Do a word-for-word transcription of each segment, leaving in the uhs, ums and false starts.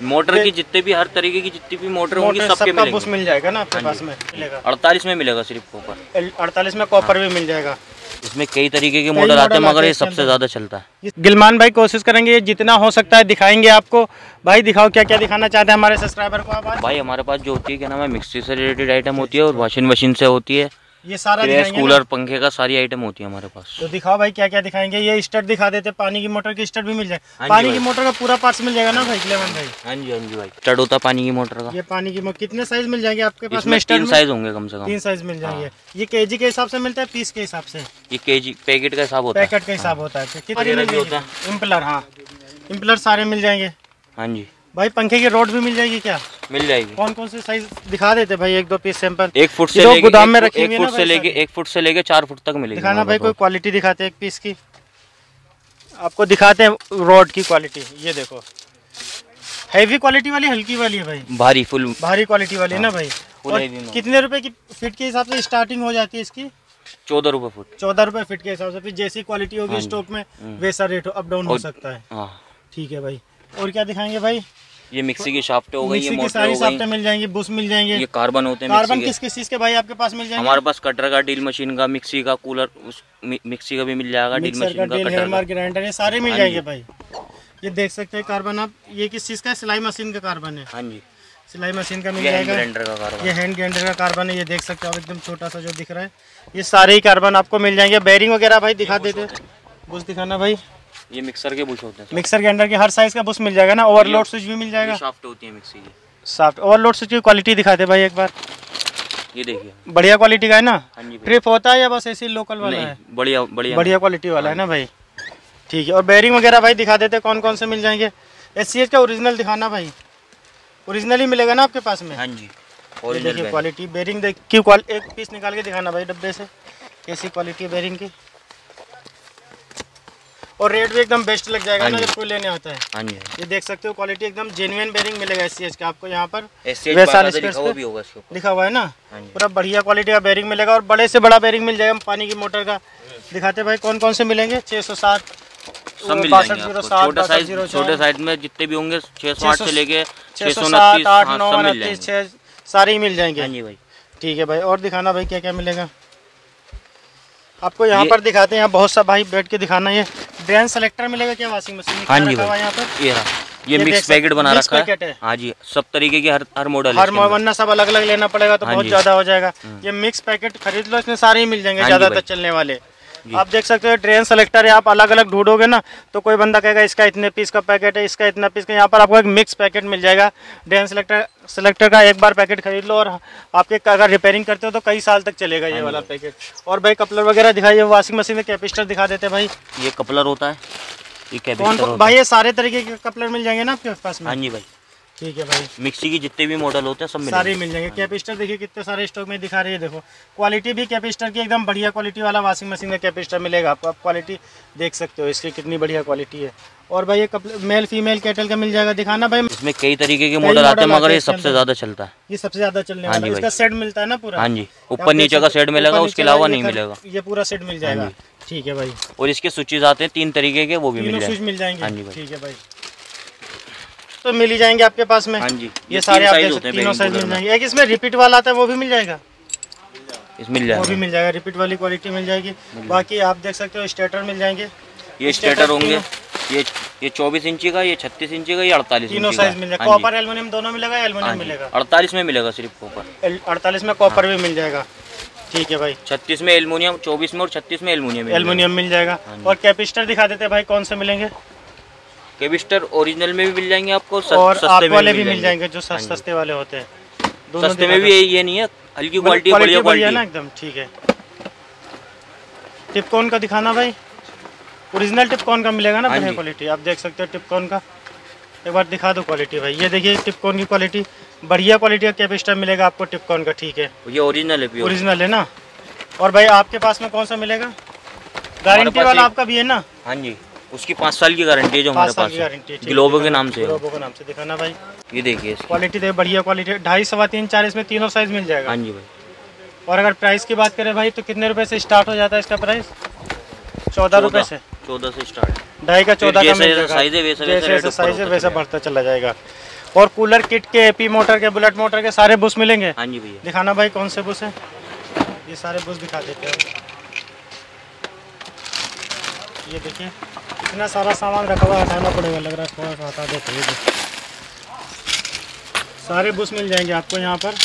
Motor की जितने भी हर तरीके की जितनी भी मोटर होंगी सबके मिलेंगे। बुश मिल जाएगा ना आपके पास में? मिलेगा। अड़तालीस में मिलेगा सिर्फ कॉपर। अड़तालीस में कॉपर भी मिल जाएगा। इसमें कई तरीके के मॉडल आते हैं मगर ये सबसे ज्यादा चलता है। गिलमान भाई कोशिश करेंगे जितना हो सकता है दिखाएंगे आपको। भाई दिखाओ क्या क्या दिखाना चाहते हैं हमारे सब्सक्राइबर को आप? भाई हमारे पास जो होती है क्या नाम है, मिक्सी से रिलेटेड आइटम होती है और वॉशिंग मशीन से होती है। ये सारा कूलर पंखे का सारी आइटम होती है हमारे पास। तो दिखाओ भाई क्या क्या दिखाएंगे। ये स्टार्ट दिखा देते, पानी की मोटर की स्टार्ट भी मिल जाए। पानी की मोटर का पूरा पार्ट्स मिल जाएगा ना भाई गिलमान भाई? हाँ जी हाँ जी भाई, स्टार्ट होता है पानी की मोटर का। ये पानी की मोटर कितने साइज मिल जाएंगे आपके पास में? तीन साइज होंगे कम से कम। तीन साइज मिल जाएंगे। ये केजी के हिसाब से मिलता है पीस के हिसाब से? ये केजी पैकेट का हिसाब होता है। पैकेट का हिसाब होता है। कितने? इम्पलर, हाँ इम्पलर सारे मिल जाएंगे। हाँ जी भाई पंखे की रोड भी मिल जाएगी क्या? मिल जाएगी। कौन कौन से साइज दिखा देते भाई, एक दो पीस सैंपल। एक फुट से लेके गोदाम में रखी एक फुट से लेके एक फुट से लेके चार फुट तक मिलेगी। दिखाना भाई, कोई क्वालिटी दिखाते हैं एक पीस की। आपको दिखाते हैं रोड की क्वालिटी। ये देखो हैवी क्वालिटी वाली, हल्की वाली है भाई? भारी, फुल भारी क्वालिटी वाली है ना भाई? और कितने रुपए की फीट के हिसाब से स्टार्टिंग हो जाती है इसकी? चौदह रुपए फुट। चौदह रुपए फीट के हिसाब से। फिर जैसी क्वालिटी होगी स्टॉक में वैसा रेट अप डाउन हो सकता है। ठीक है भाई। और क्या दिखाएंगे भाई? ये मिक्सी की शाफ्ट हो गई, ये मोटर सारी शाफ्टें मिल जाएंगी, बुश मिल जाएंगे। ये कार्बन होते हैं। कार्बन किस किस चीज के भाई आपके पास मिल जाएंगे? हमारे पास कटर का, ड्रिल मशीन का, मिक्सी का, कूलर मिक्सी का भी मिल जाएगा, ड्रिल मशीन का, हैमर, ग्राइंडर, ये सारे मिल जाएंगे भाई। ये देख सकते हैं कार्बन आप। ये किस चीज का है? सिलाई मशीन का कार्बन है। हाँ जी, सिलाई मशीन का मिल जाएगा। ये हैंड ग्राइंडर का कार्बन है। ये देख सकते हो आप, एकदम छोटा सा जो दिख रहा है। ये सारे ही कार्बन आपको मिल जाएंगे। बेरिंग वगैरह भाई दिखा देते, बुश दिखाना भाई। ये मिक्सर के बुश होते हैं। मिक्सर के अंदर के हर साइज का बुश मिल जाएगा ना? ओवरलोड स्विच भी मिल जाएगा। शाफ्ट होती है मिक्सी की, शाफ्ट। ओवरलोड स्विच की क्वालिटी दिखाते भाई एक बार। ये देखिए बढ़िया क्वालिटी का है ना? ट्रिप होता है या बस ऐसे लोकल वाला है? बढ़िया बढ़िया बढ़िया क्वालिटी वाला है ना भाई? ठीक है। और बेरिंग वगैरह भाई दिखा देते कौन कौन से मिल जाएंगे। एस सी एच का ओरिजिनल दिखाना भाई। ओरिजिनल ही मिलेगा ना आपके पास में? हाँ जी ओरिजिनल क्वालिटी। बेरिंग देख की एक पीस निकाल के दिखाना भाई डब्बे से, कैसी क्वालिटी है बेरिंग की। और रेट भी एकदम बेस्ट लग जाएगा ना जब कोई लेने आता है। हाँ जी, ये देख सकते हो क्वालिटी एकदम जेन्युइन बेरिंग मिलेगा एस सी एच का आपको यहाँ पर। वैशाली लिखा हुआ है ना? पूरा बढ़िया क्वालिटी का बेरिंग मिलेगा। और बड़े से बड़ा बेरिंग मिल जाएगा पानी की मोटर का। दिखाते भाई कौन कौन से मिलेंगे। छः सौ सात सब मिल जाएंगे। छोटे साइज छोटे साइज में जितने भी होंगे छः सौ आठ से लेके छः सौ सात आठ नौ उनतीस छः सारे ही मिल जाएंगे। हाँ जी भाई ठीक है भाई। और दिखाना भाई क्या क्या मिलेगा आपको यहाँ पर। दिखाते हैं यहाँ बहुत सा भाई बैठ के दिखाना। ये ड्रेन सेलेक्टर मिलेगा क्या वॉशिंग मशीन? हाँ जी भाई यहाँ पर ये ये मिक्स पैकेट बना रखा है। हाँ जी सब तरीके के हर हर मॉडल हर वरना सब अलग अलग लेना पड़ेगा तो बहुत ज्यादा हो जाएगा। ये मिक्स पैकेट खरीद लो, इसमें सारे ही मिल जाएंगे ज्यादातर चलने वाले। आप देख सकते हो ड्रेन सेलेक्टर है। आप अलग अलग ढूंढोगे ना तो कोई बंदा कहेगा इसका इतने पीस का पैकेट है, इसका इतना पीस का। यहाँ पर आपको एक मिक्स पैकेट मिल जाएगा ड्रेन सेलेक्टर सेलेक्टर का। एक बार पैकेट खरीद लो और आपके अगर रिपेयरिंग करते हो तो कई साल तक चलेगा ये वाला पैकेट। और भाई कपलर वगैरह दिखाइए। वॉशिंग मशीन में कैपेसिटर दिखा देते भाई। ये कपलर होता है। ये कैपेसिटर भाई ये सारे तरीके के कपलर मिल जाएंगे ना आपके पास में? हाँ जी भाई ठीक है भाई। मिक्सी की जितने भी मॉडल होते हैं सब सारे मिल जाएंगे। कैपेसिटर देखिए कितने सारे स्टॉक में दिखा रही है। देखो क्वालिटी भी कैपेसिटर की एकदम बढ़िया क्वालिटी वाला वॉशिंग मशीन का कैपेसिटर मिलेगा आपको। आप क्वालिटी देख सकते हो इसकी कितनी बढ़िया क्वालिटी है। और भाई ये मेल फीमेल कैटल का मिल जाएगा। दिखाना भाई। इसमें कई तरीके के मॉडल आते हैं मगर ये सबसे ज्यादा चलता है। ये सबसे ज्यादा चलने वाला है। इसका सेट मिलता है ना पूरा? हाँ जी ऊपर नीचे का सेट मिलेगा, उसके अलावा नहीं मिलेगा। ये पूरा सेट मिल जाएगा। ठीक है भाई। और इसके स्विचेस आते हैं तीन तरीके के, वो भी मिल जाएंगे। हाँ जी ठीक है भाई। तो मिल ही जाएंगे आपके पास में। हाँ जी ये सारे आप देख सकते हैं तीनों साइज मिल जाएंगे। एक इसमें रिपीट वाला आता है वो भी मिल जाएगा। इस मिल जाएगा वो भी मिल जाएगा। रिपीट वाली क्वालिटी मिल जाएगी। बाकी आप देख सकते हो स्टेटर मिल जाएंगे। ये स्टेटर होंगे। ये ये चौबीस इंची का, ये छत्तीस इंची का, ये अड़तालीस तीनों साइज मिल जाएगा। कॉपर एल्युमिनियम दोनों मिलेगा? एल्युमिनियम मिलेगा। अड़तालीस में मिलेगा सिर्फ कॉपर। अड़तालीस में कॉपर भी मिल जाएगा। ठीक है भाई। छत्तीस में एल्युमिनियम, चौबीस में और छत्तीस में एल्युमिनियम एल्युमिनियम मिल जाएगा। और कैपेसिटर दिखा देते भाई कौन से मिलेंगे? कैपेसिटर ओरिजिनल में भी मिल जाएंगे आपको और सस्ते वाले भी मिल जाएंगे जो सस्ते वाले होते हैं। सस्ते में भी ये नहीं है, हल्की क्वालिटी बढ़िया क्वालिटी ना एकदम। ठीक है। टिपकॉन का दिखाना भाई। ओरिजिनल टिपकॉन का मिलेगा ना बढ़िया क्वालिटी। आप देख सकते हो टिपकॉन का। एक बार दिखा दो क्वालिटी भाई। ये देखिए टिपकॉन की क्वालिटी बढ़िया क्वालिटी का कैपेसिटर मिलेगा आपको टिपकॉन का। ठीक है ये ओरिजिनल है, ओरिजिनल है ना? और भाई आपके पास में कौन सा मिलेगा? गारंटी वाला आपका भी है ना? हाँ जी उसकी पाँच साल की गारंटी है जो हमारे पास है। ग्लोबो के नाम से। ग्लोबो के नाम से दिखाना भाई। ये देखिए क्वालिटी देखिए बढ़िया क्वालिटी। ढाई सवा तीन चार इसमें तीनों साइज मिल जाएगा। हाँ जी भाई। और अगर प्राइस की बात करें भाई तो कितने रुपए से स्टार्ट हो जाता है इसका प्राइस? चौदह रुपए से। चौदह से स्टार्ट। ढाई का चौदह का मिल जाएगा। जैसे साइज है वैसा बढ़ता चला जाएगा। और कूलर किट के, एपी मोटर के, बुलेट मोटर के सारे बुश मिलेंगे। हाँ जी भैया। दिखाना भाई कौन से बुश है, ये सारे बुश दिखा देते हैं। ये देखिए इतना सारा सामान रखा हुआ, हटाना पड़ेगा लग रहा है, थोड़ा सा हटा देते हैं। सारे बुश मिल जाएंगे आपको यहाँ पर।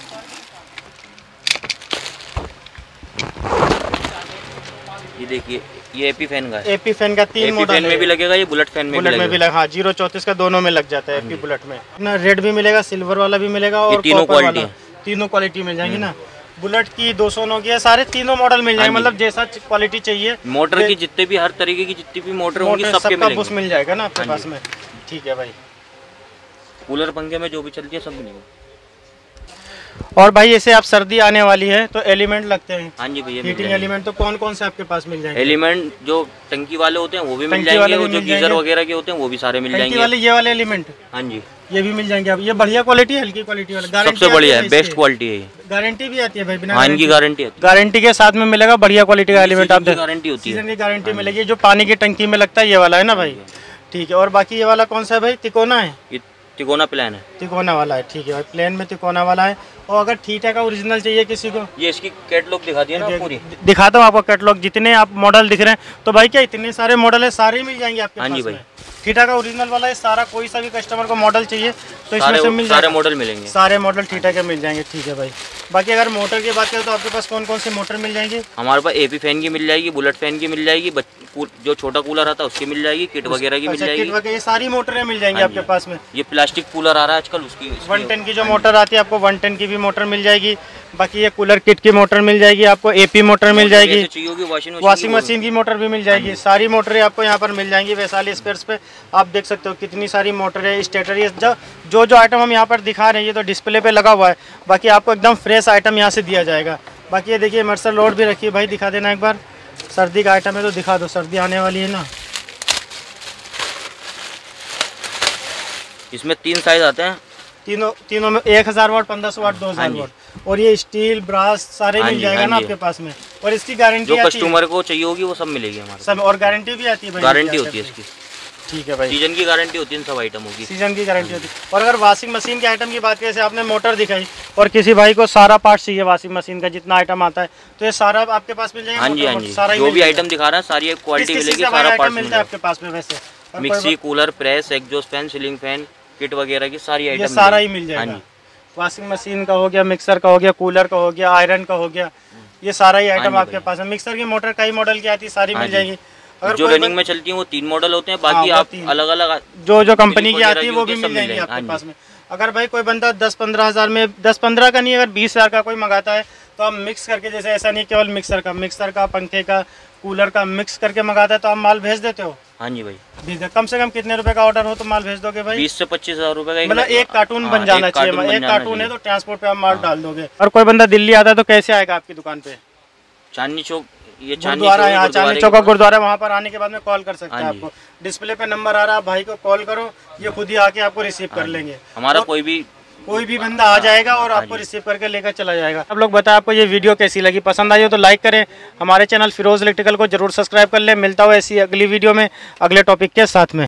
ये देखिए ये एपी फैन का है। एपी फैन का तीन मॉडल फैन में भी लगेगा, ये बुलेट फैन में बुलेट भी में भी लगा। हाँ जीरो चौंतीस का दोनों में लग जाता है एपी बुलेट में। ना रेड भी मिलेगा, सिल्वर वाला भी मिलेगा और तीनों क्वालिटी, तीनों क्वालिटी मिल जाएंगी ना। बुलेट की दो सौ नौ की सारे तीनों मॉडल मिल जाएंगे, मतलब जैसा क्वालिटी चाहिए। मोटर की जितने भी हर तरीके की जितनी भी मोटर होंगी सबका बुश मिल जाएगा ना आपके पास में। ठीक है भाई। कूलर पंखे में जो भी चलती है सब मिलेगा। और भाई ऐसे आप सर्दी आने वाली है तो एलिमेंट लगते हैं। हाँ जी भैया। हीटिंग एलिमेंट तो कौन कौन से आपके पास मिल जाएंगे? एलिमेंट जो टंकी वाले होते हैं वो भी मिल जाएंगे, और जो गीजर वगैरह के होते हैं वो भी सारे मिल जाएंगे। वाले ये वाले एलिमेंट, हाँ जी ये भी मिल जाएंगे। आप ये बढ़िया क्वालिटी है, हल्की क्वालिटी वाला, सबसे बढ़िया है, बेस्ट क्वालिटी है। गारंटी भी आती है भाई, बिना हाँ इनकी गारंटी है। गारंटी के साथ में मिलेगा बढ़िया क्वालिटी का एलिमेंट। आप गारंटी होती है, सीजन की गारंटी मिलेगी। जो पानी की टंकी में लगता है ये वाला है ना भाई। ठीक है। और बाकी ये वाला कौन सा है भाई? तिकोना है, तिकोना प्लान है। तिकोना वाला है। ठीक है भाई, प्लेन में तिकोना वाला है। और अगर ठीठा का ओरिजिनल चाहिए किसी को, ये इसकी कैटलॉग दिखा दिया ना पूरी। दिखाता हूँ आपको कैटलॉग, जितने आप मॉडल दिख रहे हैं। तो भाई क्या इतने सारे मॉडल है, सारे मिल जाएंगे आपके पास। हाँ जी भाई। ठीठा का ओरिजिनल वाला है सारा, कोई सा भी कस्टमर को मॉडल चाहिए तो इसमें से मिल जाएगा। सारे मॉडल मिलेंगे, सारे मॉडल ठीठा के मिल जाएंगे। ठीक है भाई। बाकी अगर मोटर की बात करें तो आपके पास कौन कौन सी मोटर मिल जाएंगी? हमारे पास एपी फैन की मिल जाएगी, बुलेट फैन की मिल जाएगी, जो छोटा कूलर आता है उसकी मिल जाएगी, किट वगैरह की मिल जाएगी। ये सारी मोटरें मिल जाएंगी आपके पास में। ये प्लास्टिक कूलर आ रहा है आजकल, उसकी वन टेन की जो मोटर आती है आपको वन टेन की भी मोटर मिल जाएगी। बाकी ये कूलर किट की मोटर मिल जाएगी आपको, एपी मोटर मिल जाएगी, वॉशिंग मशीन की मोटर भी मिल जाएगी। सारी मोटरें आपको यहाँ पर मिल जाएंगी वैशाली स्पेयर्स पे। आप देख सकते हो कितनी सारी मोटरें, स्टेटर, जो जो जो आइटम हम यहाँ पर दिखा रहे हैं ये तो डिस्प्ले पे लगा हुआ है। बाकी आपको एकदम फ्रेश आइटम यहाँ से दिया जाएगा। बाकी ये देखिए इमर्सल लोड भी रखी है भाई, दिखा देना एक बार। सर्दी का आइटम है तो दिखा दो, सर्दी आने वाली है ना। इसमें तीन साइज आते हैं, तीनों तीनों में एक हजार वाट, पंद्रह सौ वाट, दो हजार वाट। और ये स्टील, ब्रास सारे मिल जाएगा ना आपके पास में। और इसकी गारंटी जो कस्टमर को चाहिए होगी वो सब मिलेगी हमारे सब। और गारंटी भी आती है भाई, गारंटी होती है इसकी। ठीक है भाई। सीजन की गारंटी होती है इन सब आइटमों की, सीजन की गारंटी होती है। और अगर वॉशिंग मशीन के आइटम की बात करें, जैसे आपने मोटर दिखाई और किसी भाई को सारा पार्ट चाहिए वॉशिंग मशीन का, जितना आइटम आता है तो ये सारा आपके पास मिल जाएगा। हाँ जी, हाँ जी, जो भी आइटम दिखा रहा है सारी क्वालिटी मिलेगी, सारा पार्ट मिलता है आपके पास में। वैसे mixie, cooler, press, exhaust fan, ceiling fan, kit वगैरह की सारी आइटम सारा ही मिल जाएगा। वॉशिंग मशीन का हो गया, मिक्सर का हो गया, कूलर का हो गया, आयरन का हो गया, ये सारा ही आइटम आपके पास है। मिक्सर की मोटर कई मॉडल की आती है, सारी मिल जाएगी। अगर जो रनिंग में चलती है वो तीन मॉडल होते हैं, बाकी आप अलग अलग जो जो कंपनी की आती है वो भी मिल जाएंगी आपके पास में। अगर भाई कोई बंदा दस पंद्रह हज़ार में, दस पंद्रह का नहीं, अगर बीस हज़ार का कोई मंगाता है तो हम मिक्स करके, जैसे ऐसा नहीं केवल मिक्सर का, मिक्सर का, पंखे का, कूलर का मिक्स करके मंगाता है तो आप माल भेज देते हो? हाँ जी भाई। भेज दे। कम से कम कितने रुपए का ऑर्डर हो तो माल भेज दोगे भाई? बीस से पच्चीस हजार रुपए का, मतलब एक कार्टून बन जाना चाहिए। एक कार्टून है तो ट्रांसपोर्ट पे आप माल डाल दोगे। और कोई बंदा दिल्ली आता है तो कैसे आएगा आपकी दुकान पे? चांदनी चौक, ये गुरुद्वारा है, चांदनी चौक का गुरुद्वारा, वहाँ पर आने के बाद में कॉल कर सकते हैं आपको। डिस्प्ले पे नंबर आ रहा है, भाई को कॉल करो, ये खुद ही आके आपको रिसीव कर लेंगे। हमारा कोई भी कोई भी बंदा आ जाएगा और आपको रिसीव करके लेकर चला जाएगा। आप लोग बताएं आपको ये वीडियो कैसी लगी, पसंद आई हो तो लाइक करें। हमारे चैनल फिरोज इलेक्ट्रिकल को जरूर सब्सक्राइब कर लें। मिलता हो ऐसी अगली वीडियो में अगले टॉपिक के साथ में।